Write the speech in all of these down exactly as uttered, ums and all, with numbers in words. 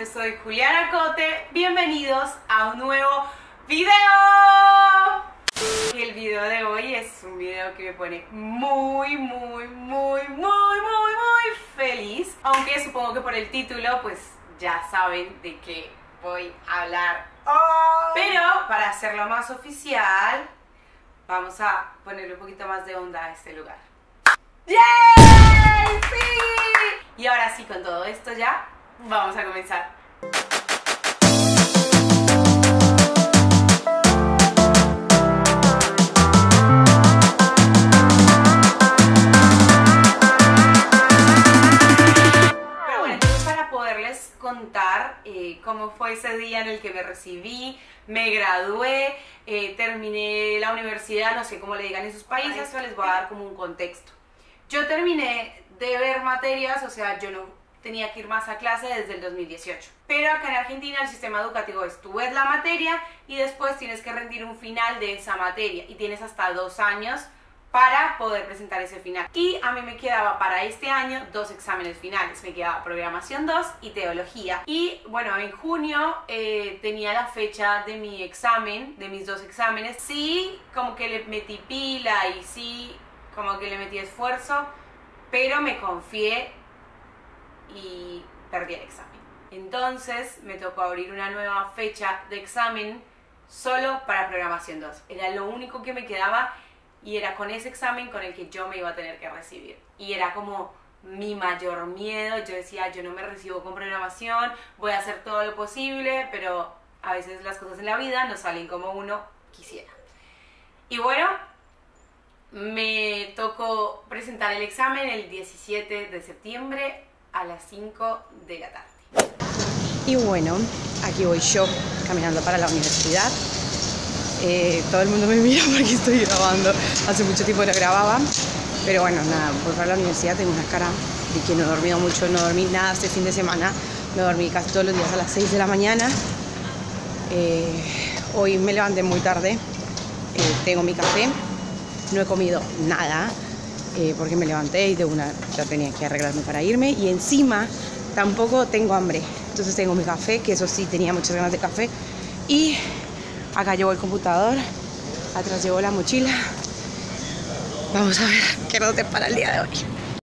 yo soy Juliana Cote, bienvenidos a un nuevo video. El video de hoy es un video que me pone muy, muy, muy, muy, muy, muy feliz. Aunque supongo que por el título pues ya saben de qué voy a hablar. Pero para hacerlo más oficial, vamos a ponerle un poquito más de onda a este lugar. ¡Yay! ¡Sí! Y ahora sí, con todo esto ya, vamos a comenzar. Pero bueno, entonces para poderles contar eh, cómo fue ese día en el que me recibí, me gradué, eh, terminé la universidad, no sé cómo le digan en sus países, pero les voy a dar como un contexto. Yo terminé de ver materias, o sea, yo no tenía que ir más a clase desde el dos mil dieciocho. Pero acá en Argentina el sistema educativo es, tú ves la materia y después tienes que rendir un final de esa materia y tienes hasta dos años para poder presentar ese final. Y a mí me quedaba para este año dos exámenes finales, me quedaba programación dos y teología. Y bueno, en junio eh, tenía la fecha de mi examen, de mis dos exámenes. Sí, como que le metí pila y sí, como que le metí esfuerzo, pero me confié y perdí el examen. Entonces me tocó abrir una nueva fecha de examen solo para programación dos. Era lo único que me quedaba y era con ese examen con el que yo me iba a tener que recibir. Y era como mi mayor miedo. Yo decía, yo no me recibo con programación, voy a hacer todo lo posible, pero a veces las cosas en la vida no salen como uno quisiera. Y bueno, me tocó presentar el examen el diecisiete de septiembre a las cinco de la tarde. Y bueno, aquí voy yo caminando para la universidad. Eh, todo el mundo me mira porque estoy grabando. Hace mucho tiempo no grababa. Pero bueno, nada, voy para la universidad. Tengo una cara de que no he dormido mucho, no dormí nada este fin de semana. Me dormí casi todos los días a las seis de la mañana. Eh, hoy me levanté muy tarde. Eh, tengo mi café. No he comido nada eh, porque me levanté y de una ya tenía que arreglarme para irme. Y encima tampoco tengo hambre. Entonces tengo mi café, que eso sí, tenía muchas ganas de café. Y acá llevo el computador, atrás llevo la mochila. Vamos a ver qué nos depara el día de hoy.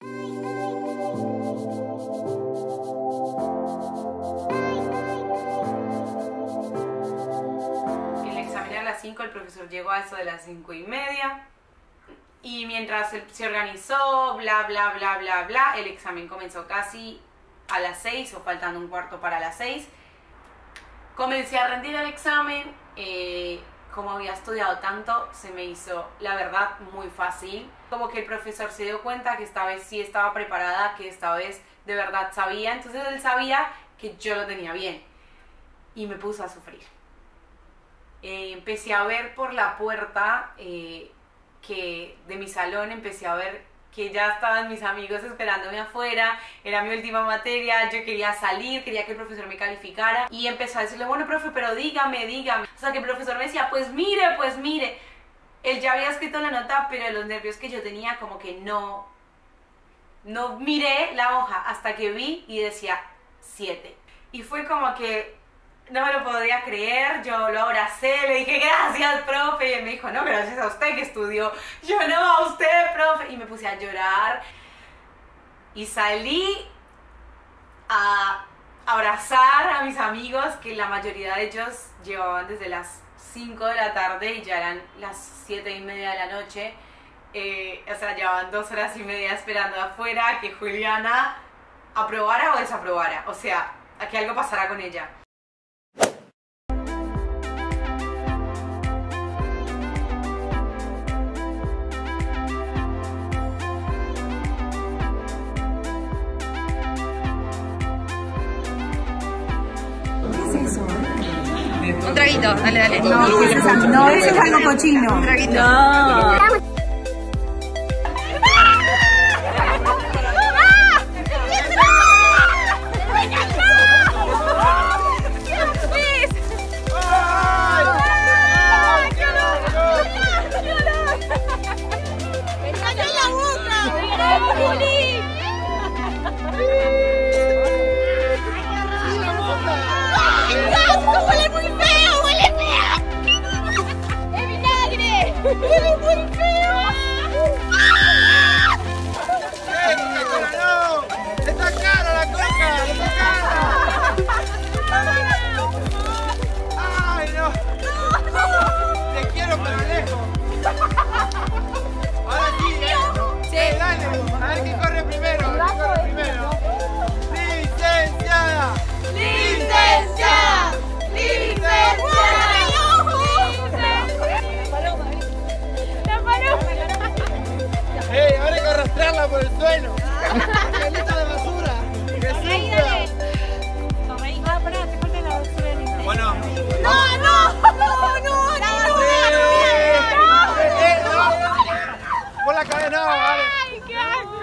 El examen era a las cinco, el profesor llegó a eso de las cinco y media. Y mientras se organizó, bla, bla, bla, bla, bla, el examen comenzó casi a las seis o faltando un cuarto para las seis. Comencé a rendir el examen. Eh, como había estudiado tanto, se me hizo, la verdad, muy fácil. Como que el profesor se dio cuenta que esta vez sí estaba preparada, que esta vez de verdad sabía. Entonces él sabía que yo lo tenía bien. Y me puso a sufrir. Eh, empecé a ver por la puerta eh, que de mi salón, empecé a ver que ya estaban mis amigos esperándome afuera, era mi última materia, yo quería salir, quería que el profesor me calificara y empecé a decirle, bueno profe, pero dígame, dígame, o sea que el profesor me decía, pues mire, pues mire, él ya había escrito la nota, pero los nervios que yo tenía como que no, no miré la hoja hasta que vi y decía siete y fue como que no me lo podía creer, yo lo abracé, le dije gracias profe y él me dijo no, gracias a usted que estudió, yo no, a usted profe, y me puse a llorar y salí a abrazar a mis amigos que la mayoría de ellos llevaban desde las cinco de la tarde y ya eran las siete y media de la noche, eh, o sea llevaban dos horas y media esperando afuera que Juliana aprobara o desaprobara, o sea, a que algo pasara con ella. Un traguito, dale, dale. No, no, eso es algo cochino. Un traguito. No. ¿O no? No, no, no, no, no, Por la cabeza, no, vale. ¡Ay, qué asco!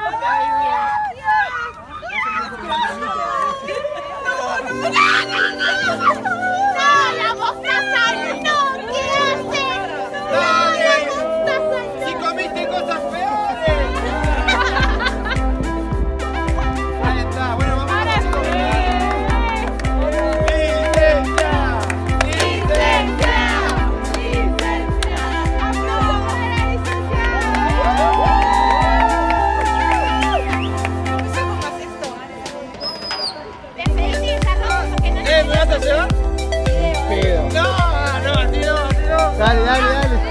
¡No, no, no! ¡No, la mostaza no! ¿Qué haces? ¡No, la mostaza no! ¡Si comiste cosas peores! Ahí está, bueno, vamos a ver. ¡Licencia! ¡Licencia! ¿Eh, me vas a llevar? Pedo. No, no, así no, así no. Dale, dale, dale.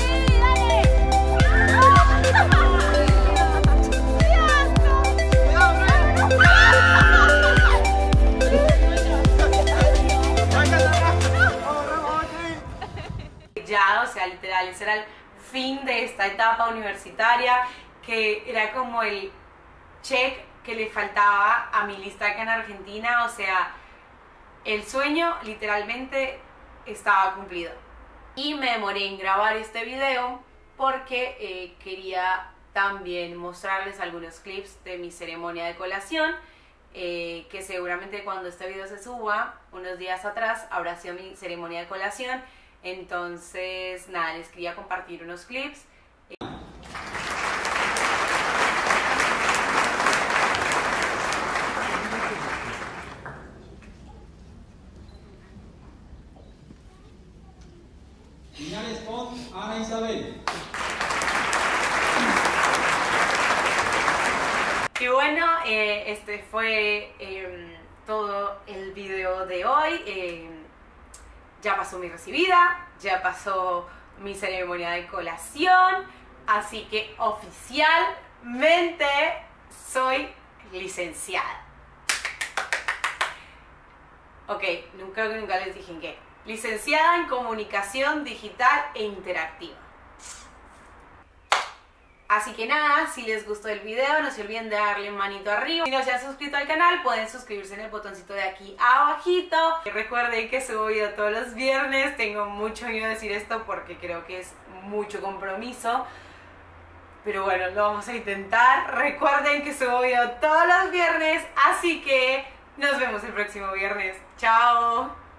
Ya, o sea, literal, ese era el fin de esta etapa universitaria, que era como el check que le faltaba a mi lista acá en Argentina, o sea, el sueño literalmente estaba cumplido. Y me demoré en grabar este video porque eh, quería también mostrarles algunos clips de mi ceremonia de colación, eh, que seguramente cuando este video se suba, unos días atrás, habrá sido mi ceremonia de colación. Entonces, nada, les quería compartir unos clips. Finales con Ana Isabel. Y bueno, eh, este fue eh, todo el video de hoy. Eh, ya pasó mi recibida, ya pasó mi ceremonia de colación, así que oficialmente soy licenciada. Ok, nunca, nunca les dije en qué. Licenciada en Comunicación Digital e Interactiva. Así que nada, si les gustó el video, no se olviden de darle manito arriba. Si no se han suscrito al canal, pueden suscribirse en el botoncito de aquí abajito. Y recuerden que subo video todos los viernes. Tengo mucho miedo de decir esto porque creo que es mucho compromiso. Pero bueno, lo vamos a intentar. Recuerden que subo video todos los viernes, así que nos vemos el próximo viernes. ¡Chao!